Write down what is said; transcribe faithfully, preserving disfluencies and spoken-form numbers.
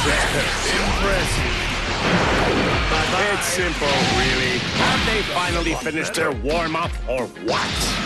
Impressive. It's simple, really. Have they finally finished their warm-up, or what?